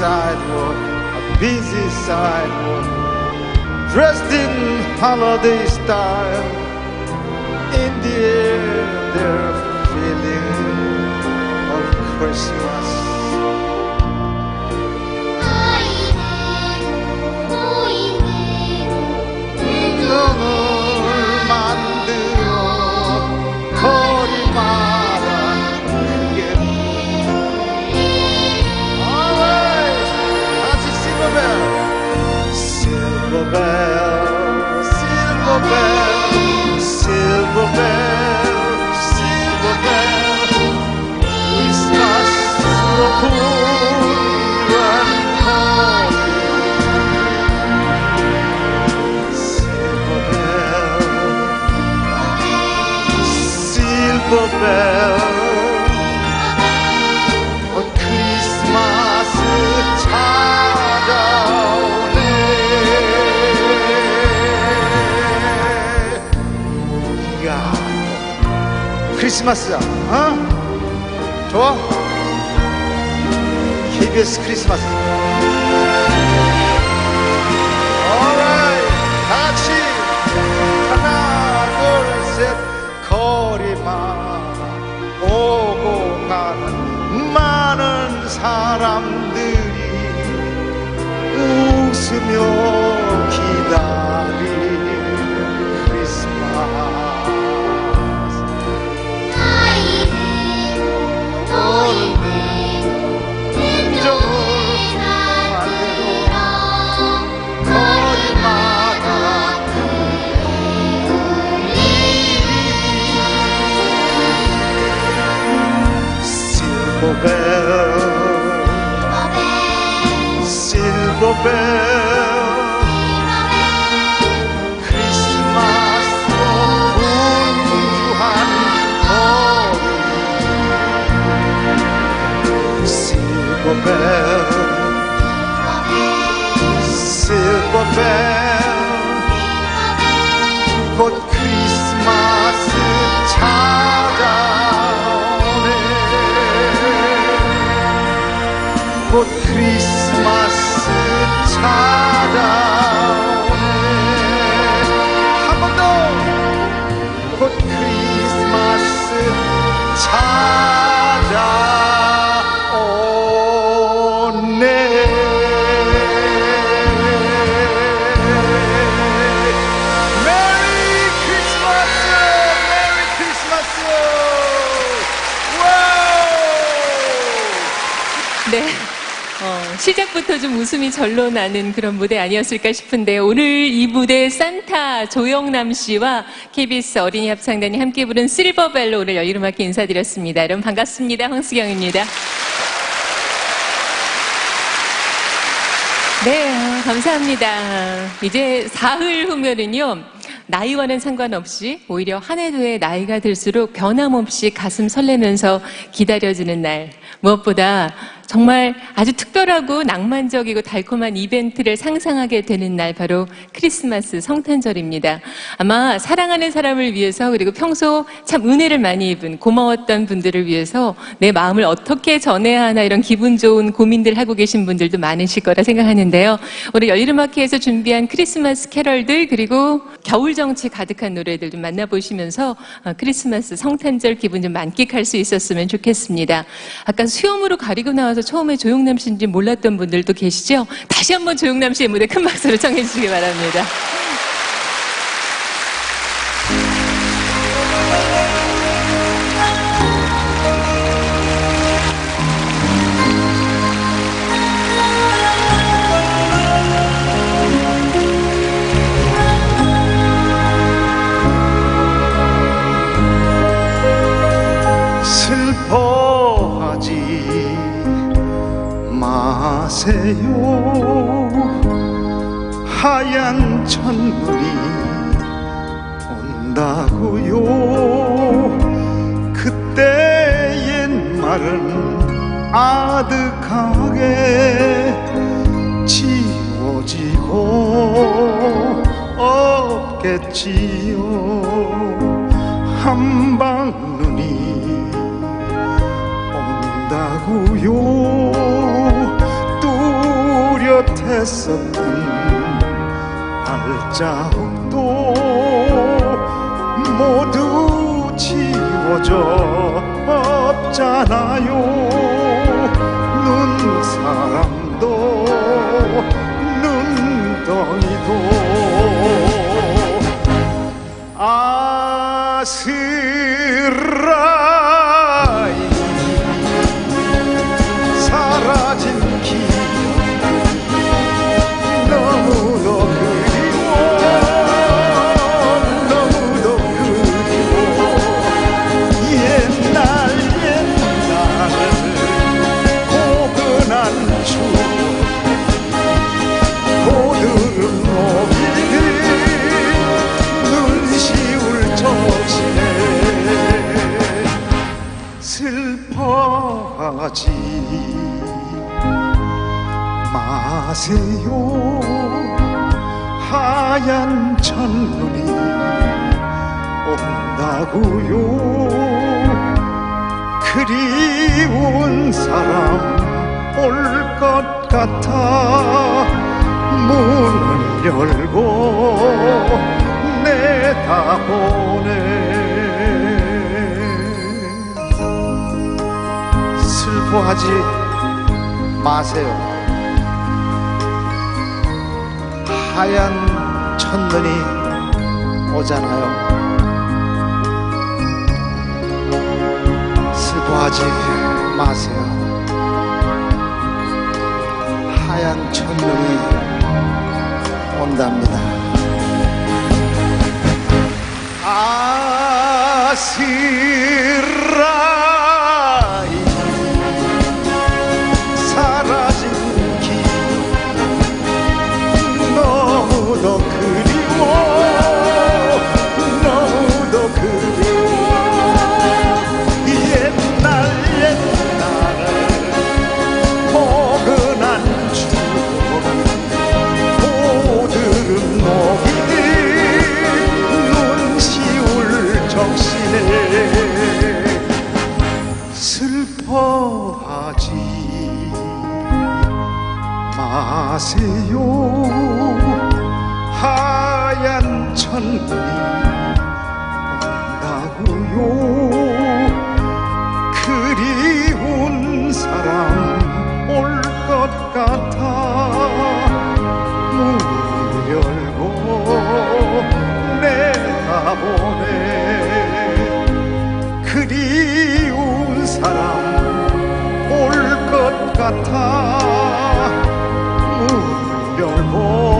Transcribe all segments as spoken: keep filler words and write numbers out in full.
sidewalk, a busy sidewalk, dressed in holiday style. In the air, there's a feeling of Christmas. 눈을 만들어 거리마다 크게. Alright, 다시 Silver Bell. Silver Bell, Silver Bell, Silver Bell, Silver Bell. 크리스마스로 분주한 거리. Silver Bell, 어, 크리스마스 찾아오네. 야, 크리스마스야, 어? 좋아? 케이비에스 크리스마스. Alright, 같이 하나, 둘, 셋. 거리마다 오고 가는 많은 사람들이 웃으며 기다리는 크리스마스. Silver Bell, Silver Bell, 크리스마스로 분주한 거리. Silver Bell, Silver Bell, 곧 크리스마스 찾아. 곧 크리스마스 찾아오네. 한 번 더. 곧 크리스마스 찾아오네. 메리 크리스마스! 메리 크리스마스! 와우! 네. 어, 시작부터 좀 웃음이 절로 나는 그런 무대 아니었을까 싶은데, 오늘 이 무대 산타 조영남 씨와 케이비에스 어린이 합창단이 함께 부른 실버벨로 오늘 여유음악회 인사드렸습니다. 여러분 반갑습니다. 황수경입니다. 네, 어, 감사합니다. 이제 사흘 후면은요, 나이와는 상관없이 오히려 한 해 두 해 나이가 들수록 변함없이 가슴 설레면서 기다려지는 날, 무엇보다 정말 아주 특별하고 낭만적이고 달콤한 이벤트를 상상하게 되는 날, 바로 크리스마스 성탄절입니다. 아마 사랑하는 사람을 위해서, 그리고 평소 참 은혜를 많이 입은 고마웠던 분들을 위해서 내 마음을 어떻게 전해야 하나 이런 기분 좋은 고민들 하고 계신 분들도 많으실 거라 생각하는데요. 오늘 여유음악회에서 준비한 크리스마스 캐럴들, 그리고 겨울 정치 가득한 노래들 좀 만나보시면서 크리스마스 성탄절 기분 좀 만끽할 수 있었으면 좋겠습니다. 아까 수염으로 가리고 나와서 처음에 조영남 씨인지 몰랐던 분들도 계시죠? 다시 한번 조영남 씨의 무대 큰 박수로 청해 주시기 바랍니다. 마세요. 하얀 첫눈이 온다고요. 그때 옛말은 아득하게 지워지고 없겠지요. 한방눈이 온다고요. 또 했었던 발자국도 모두 지워져 없잖아요. 눈사람도 눈덩이도 아스라이 사라진 기억 너무도 그리워 너무도 그리워 옛날 옛날 포근한 추억 고드름 녹이듯 눈시울 적시네 슬퍼하지 마세요. 하얀 첫눈이 온다고요. 그리운 사람 올 것 같아 문을 열고 내다보네. 슬퍼하지 마세요. 하얀 첫눈이 오잖아요. 슬퍼하지 마세요. 하얀 첫눈이 온답니다. 아스라이 사라진 기억 너무도 그리워 너무도 그리워 옛날 옛날 포근한 추억 고드름 녹이듯 눈시울 적시네 슬퍼하지 마세요. 하얀 첫눈이 온다고요. 그리운 사람 올 것 같아 문을 열고 내다보네. 그리운 사람 올 것 같아 문을 열고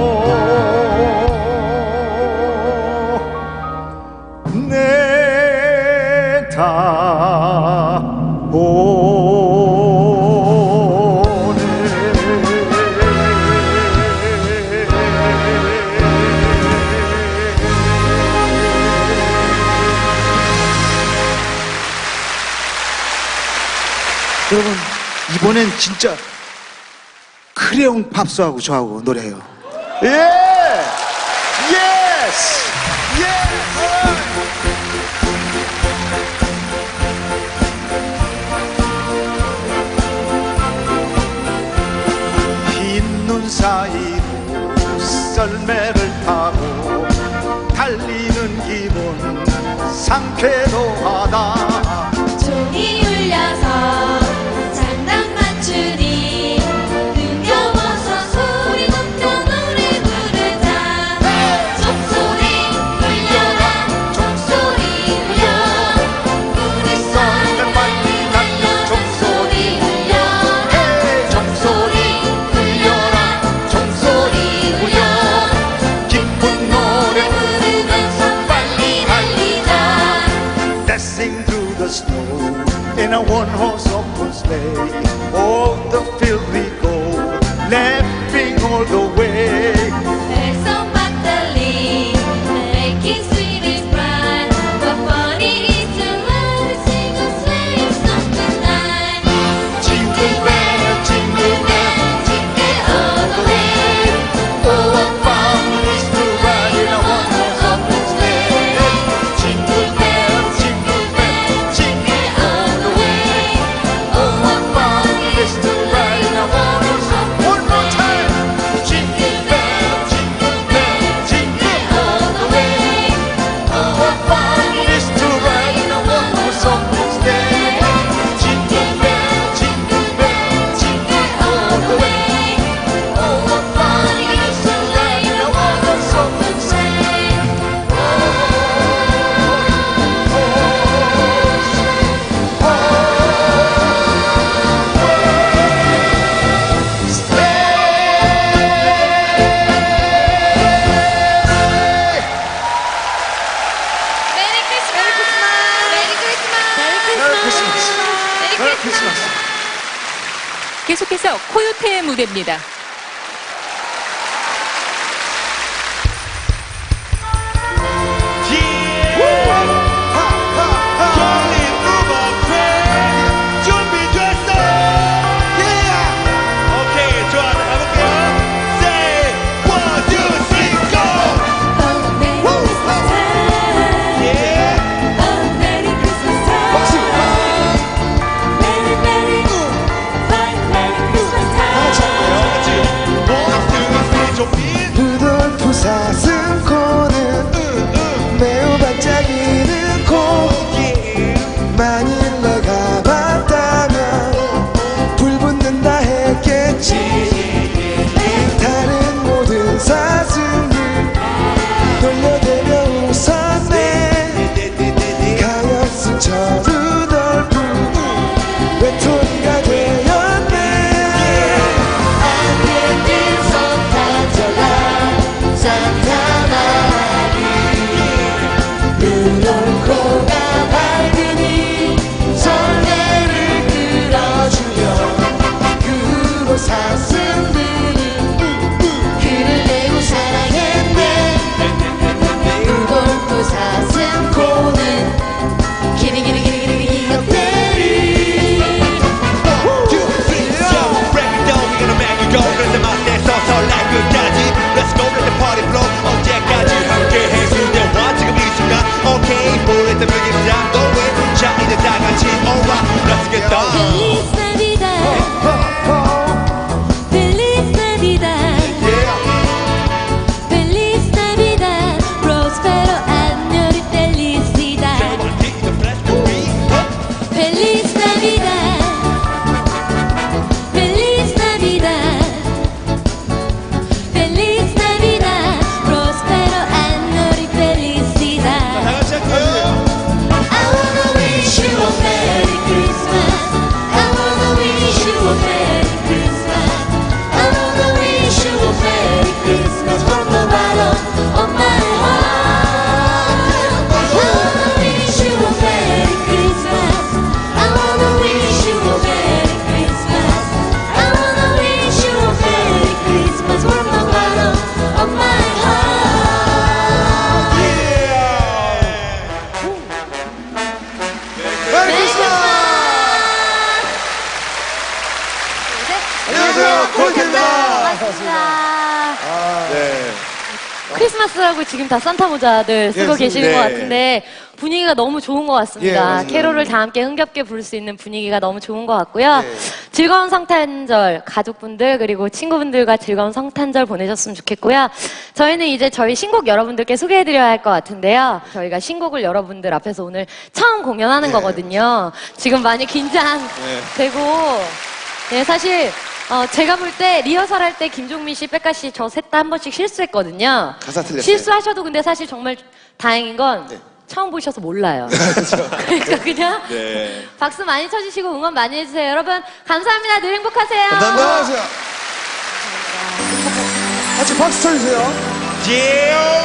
내다보네. 여러분 이번엔 진짜 크레용 팝스하고 저하고 노래해요. 예! 예스! 예스! 흰 눈 사이로 썰매를 타고 달리는 기분 상쾌도 하다. 종이 울려서 장난만 추니 흥겨워서 소리 높여 노래 부르자. 종소리 울려라 종소리 울려 우리 썰매 빨리 달려 종소리 울려 종소리 울려라 종소리 울려 기쁜 노래 부르면서 빨리 달리자. Dashing through the snow in a one-horse open sleigh. Oh, the field we go, laughing all the way. There's some battling, making sweet is bright. But funny is to learn to sing a sleigh song tonight. Jingle bell, jingle bell, jingle all the way. Oh, what fun it is to ride in a one-horse open sleigh. Jingle bell, jingle bell, jingle all the way. Oh, what fun it is to ride in a one-horse open sleigh. One more time. Jingle 계속해서 코요태의 무대입니다. 사슴코는 매우 반짝이는 코. 만일 내가 봤다면 불 붙는다 했겠지. 다른 모든 사슴들 돌려대며 웃었네. 가엾은 저 루돌프 외톨이가 되었네. 안개진 손타져가 산타마리 루돌코가 밝으니 설레를 끌어주며 그곳 사슴들은 그를 매우 사랑했네. 루돌코 사슴코는 기리기리기리기리 기억들이 Let's go, let the party blow. 언제까지 함께해 그대와 지금 이 순간. Okay, 모래때 뮤직 stop the way. 자 이제 다 같이 over. Let's get down. Feliz Navidad, Feliz Navidad, Feliz Navidad, Prospero año y felicidad. Feliz Navidad, Feliz Navidad, Feliz Navidad, Prospero año y felicidad. I wanna wish you a Merry Christmas. I wanna wish you a Merry Christmas. I wanna wish you a Merry Christmas from the bottom of my heart. I wanna wish you a Merry Christmas. I wanna wish you a Merry Christmas. I wanna wish you a Merry Christmas from the bottom of my heart. 메리 크리스마스! 안녕하세요, 콜텐다. 반갑습니다. 네. 크리스마스라고 지금 다 산타 모자들 쓰고 예, 계시는 네. 것 같은데 분위기가 너무 좋은 것 예, 같습니다. 맞아요. 캐롤을 다 함께 흥겹게 부를 수 있는 분위기가 너무 좋은 것 같고요. 예. 즐거운 성탄절 가족분들 그리고 친구분들과 즐거운 성탄절 보내셨으면 좋겠고요. 저희는 이제 저희 신곡 여러분들께 소개해드려야 할 것 같은데요. 저희가 신곡을 여러분들 앞에서 오늘 처음 공연하는 예. 거거든요. 지금 많이 긴장되고 네, 사실 어, 제가 볼 때 리허설 할 때 김종민 씨, 백가 씨 저 셋 다 한 번씩 실수했거든요. 가사 틀렸어요. 실수하셔도 근데 사실 정말 다행인 건 네. 처음 보셔서 몰라요. 그러니까 그냥 네. 박수 많이 쳐주시고 응원 많이 해주세요. 여러분 감사합니다. 늘 행복하세요. 안녕하세요. 같이 박수 쳐주세요. Yeah.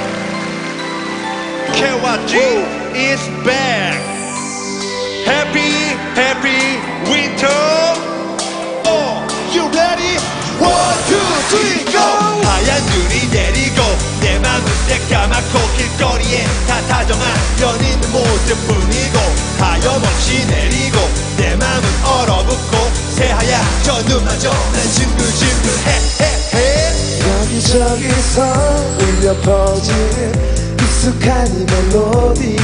케이와이 is back. Happy, happy winter. Oh, you ready? One, two, three, go. 하얀 눈이 내리고 내 맘은 새까맣고 길거리에 다 다정한 연인의 모습뿐이고 하염없이 내리고 내 맘은 얼어붙고 새하얀 저 눈마저 난 징글징글해 해, 해. 여기저기서 울려 퍼지는 익숙한 이 멜로디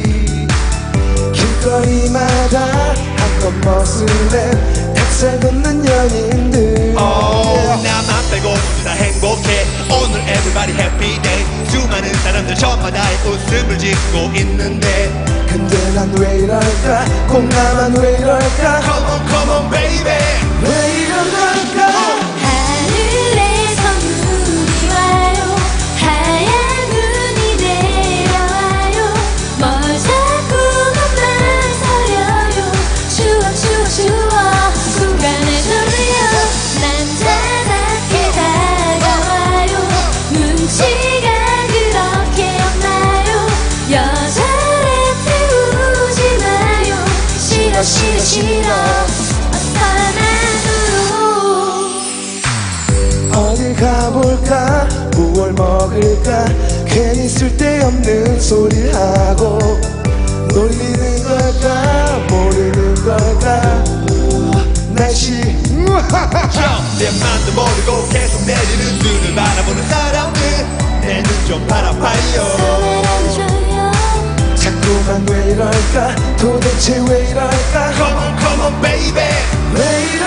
길거리마다 한껏 머스는 닭살 돋는 연인들 Oh, 나만 빼고 모두 다 행복해 오늘 everybody happy day 수많은 사람들 저마다의 웃음을 짓고 있는데 근데 난 왜 이럴까 꼭 나만 왜 이럴까 Come on, come on baby 왜 이런 걸까 하늘에서 눈이 와요. 하얀 눈이 내려와요. 뭘 자꾸만 서려요. 추워 추워 추워 순간에 졸려 남자답게 다가와요. 눈치가 그렇게 없나요. 여자를 태우지 마요. 싫어 싫어 싫어 어서 나도 괜히 쓸데없는 소리 하고 놀리는 걸까 모르는 걸까 날씨 내 맘도 모르고 계속 내리는 눈을 바라보는 사람들 내 눈 좀 바라봐요 자꾸만 왜 이럴까 도대체 왜 이럴까 Come on come on baby 왜 이럴까